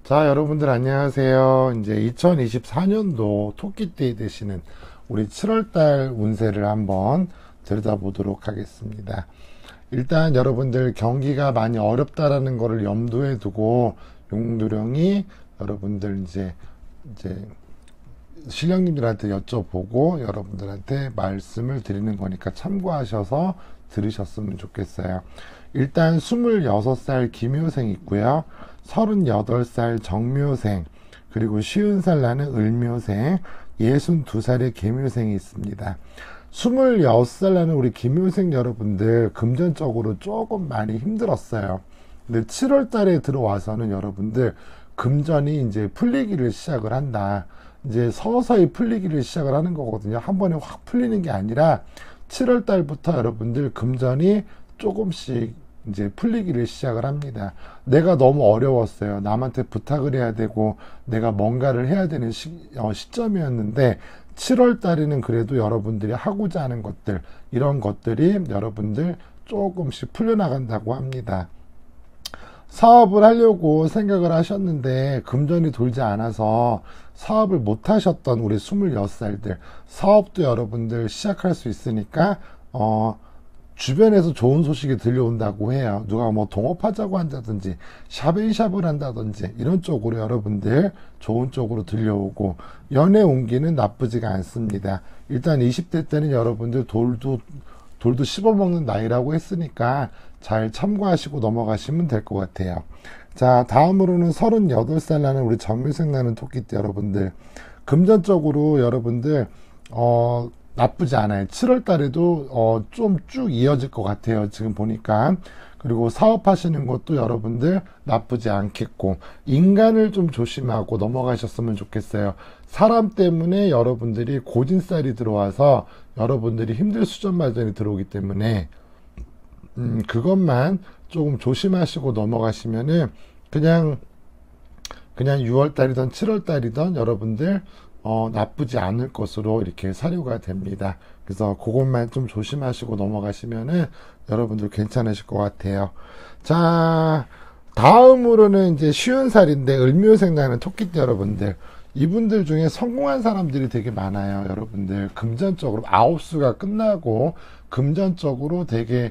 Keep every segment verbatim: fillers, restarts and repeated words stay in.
자, 여러분들 안녕하세요. 이제 이천이십사 년도 토끼띠 되시는 우리 칠월달 운세를 한번 들여다보도록 하겠습니다. 일단 여러분들 경기가 많이 어렵다라는 거를 염두에 두고 용두령이 여러분들 이제 이제 신령님들한테 여쭤보고 여러분들한테 말씀을 드리는 거니까 참고하셔서 들으셨으면 좋겠어요. 일단 스물여섯 살 기묘생 있고요. 서른여덟 살 정묘생, 그리고 쉰 살 나는 을묘생, 예순두 살의 개묘생이 있습니다. 스물여섯 살 나는 우리 기묘생 여러분들 금전적으로 조금 많이 힘들었어요. 근데 칠월 달에 들어와서는 여러분들 금전이 이제 풀리기를 시작을 한다. 이제 서서히 풀리기를 시작을 하는 거거든요. 한 번에 확 풀리는 게 아니라 칠월 달부터 여러분들 금전이 조금씩 이제 풀리기를 시작을 합니다. 내가 너무 어려웠어요. 남한테 부탁을 해야 되고 내가 뭔가를 해야 되는 시, 어, 시점이었는데 칠월 달에는 그래도 여러분들이 하고자 하는 것들, 이런 것들이 여러분들 조금씩 풀려나간다고 합니다. 사업을 하려고 생각을 하셨는데 금전이 돌지 않아서 사업을 못 하셨던 우리 스물여섯 살들, 사업도 여러분들 시작할 수 있으니까 어 주변에서 좋은 소식이 들려온다고 해요. 누가 뭐 동업하자고 한다든지 샵앤샵을 한다든지 이런 쪽으로 여러분들 좋은 쪽으로 들려오고, 연애 운기는 나쁘지가 않습니다. 일단 이십 대 때는 여러분들 돌도 돌도 씹어먹는 나이라고 했으니까 잘 참고하시고 넘어가시면 될 것 같아요. 자, 다음으로는 서른여덟 살 나는 우리 정묘생 나는 토끼띠 여러분들, 금전적으로 여러분들 어 나쁘지 않아요. 칠월 달에도 어, 좀 쭉 이어질 것 같아요. 지금 보니까. 그리고 사업하시는 것도 여러분들 나쁘지 않겠고, 인간을 좀 조심하고 넘어가셨으면 좋겠어요. 사람 때문에 여러분들이 고진살이 들어와서 여러분들이 힘들 수전마전이 들어오기 때문에 음, 그것만 조금 조심하시고 넘어가시면은 그냥 그냥 유월 달이든 칠월 달이든 여러분들 어, 나쁘지 않을 것으로 이렇게 사료가 됩니다. 그래서 그것만 좀 조심하시고 넘어가시면은 여러분들 괜찮으실 것 같아요. 자, 다음으로는 이제 쉰 살인데 을묘생 나는 토끼띠 여러분들, 이분들 중에 성공한 사람들이 되게 많아요. 여러분들 금전적으로 아홉 수가 끝나고 금전적으로 되게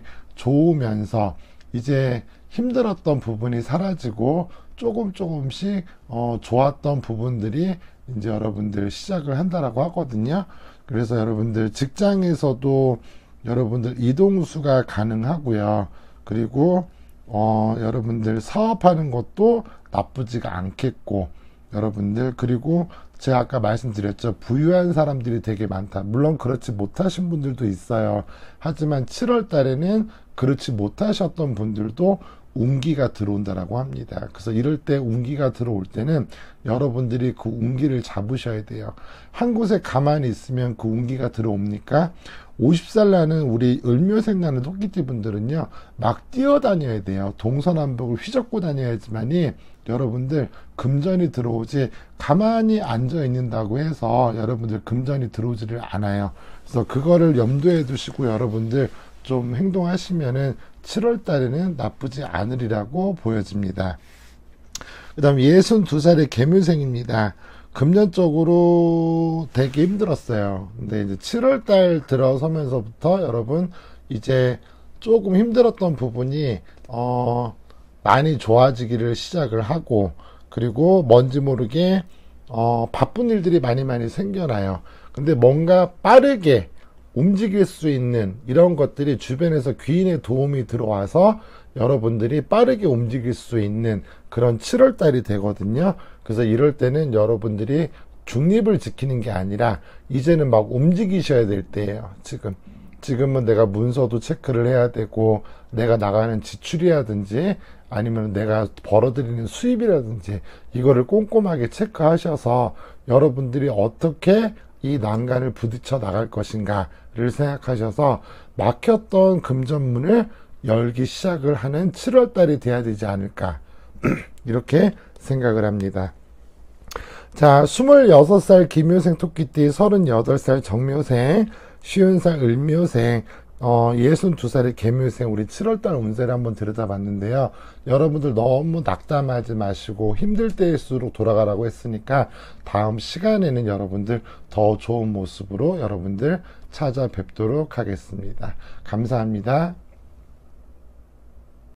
좋으면서 이제 힘들었던 부분이 사라지고 조금 조금씩 어, 좋았던 부분들이 이제 여러분들 시작을 한다라고 하거든요. 그래서 여러분들 직장에서도 여러분들 이동수가 가능하고요. 그리고 어, 여러분들 사업하는 것도 나쁘지가 않겠고, 여러분들 그리고 제가 아까 말씀드렸죠. 부유한 사람들이 되게 많다. 물론 그렇지 못하신 분들도 있어요. 하지만 칠월 달에는 그렇지 못하셨던 분들도 운기가 들어온다라고 합니다. 그래서 이럴 때 운기가 들어올 때는 여러분들이 그 운기를 잡으셔야 돼요. 한 곳에 가만히 있으면 그 운기가 들어옵니까? 오십 살 나는 우리 을묘생 나는 토끼띠 분들은요, 막 뛰어다녀야 돼요. 동서남북을 휘젓고 다녀야지만이 여러분들 금전이 들어오지, 가만히 앉아 있는다고 해서 여러분들 금전이 들어오지를 않아요. 그래서 그거를 염두에 두시고 여러분들 좀 행동하시면은 칠월 달에는 나쁘지 않으리라고 보여집니다. 그 다음 예순두 살의 개묘생입니다. 금전적으로 되게 힘들었어요. 근데 이제 칠월 달 들어서면서부터 여러분 이제 조금 힘들었던 부분이 어 많이 좋아지기를 시작을 하고, 그리고 뭔지 모르게 어 바쁜 일들이 많이 많이 생겨나요. 근데 뭔가 빠르게 움직일 수 있는 이런 것들이 주변에서 귀인의 도움이 들어와서 여러분들이 빠르게 움직일 수 있는 그런 칠월 달이 되거든요. 그래서 이럴 때는 여러분들이 중립을 지키는 게 아니라 이제는 막 움직이셔야 될 때예요. 지금 지금은 내가 문서도 체크를 해야 되고, 내가 나가는 지출이라든지 아니면 내가 벌어들이는 수입이라든지 이거를 꼼꼼하게 체크하셔서 여러분들이 어떻게 이 난간을 부딪혀 나갈 것인가를 생각하셔서 막혔던 금전문을 열기 시작을 하는 칠월 달이 돼야 되지 않을까 이렇게 생각을 합니다. 자, 스물여섯 살 기묘생 토끼띠, 서른여덟 살 정묘생, 쉰 살 을묘생, 어, 예순두 살의 개묘생 우리 칠월달 운세를 한번 들여다봤는데요. 여러분들 너무 낙담하지 마시고 힘들 때일수록 돌아가라고 했으니까 다음 시간에는 여러분들 더 좋은 모습으로 여러분들 찾아뵙도록 하겠습니다. 감사합니다.